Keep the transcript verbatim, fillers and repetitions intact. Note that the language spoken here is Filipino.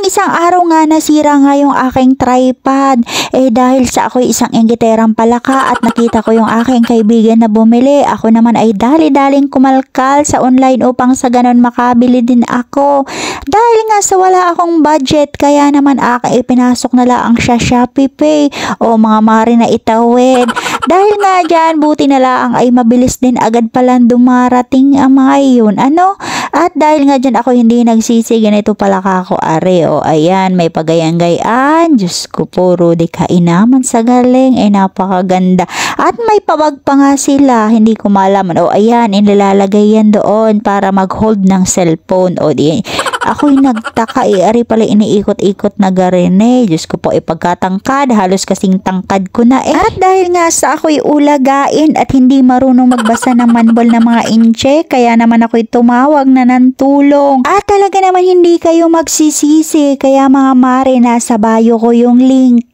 isang araw nga nasira nga yung aking tripod. Eh dahil sa ako'y isang inggiterang palaka at nakita ko yung aking kaibigan na bumili, ako naman ay dali-daling kumalkal sa online upang sa ganon makabili din ako. Dahil nga sa wala akong budget, kaya naman aking ipinasok na lang siya Shopee Pay o mga mari na itawid. Dahil nga dyan, buti na lang ay mabilis din agad palang dumarating ang mga yun. Ano? At dahil nga dyan ako hindi nagsisi, ganito pala ka ako are. O ayan, may pagayang-gayaan. Diyos ko po, Rudy, kainaman sa galing. Eh, napakaganda. At may pawag pa nga sila. Hindi ko malaman. O ayan, inilalagay yan doon para mag-hold ng cellphone. O di, ako'y nagtaka eh. Ari pala iniikot-ikot na garin eh. Diyos ko po, ipagkatangkad. Halos kasing tangkad ko na eh. At dahil nga sa ako'y ulagain at hindi marunong magbasa ng manual ng mga inche, kaya naman ako'y tumawag na ng tulong. At talaga naman hindi kayo magsisisi. Kaya mga mare, nasa bio ko yung link.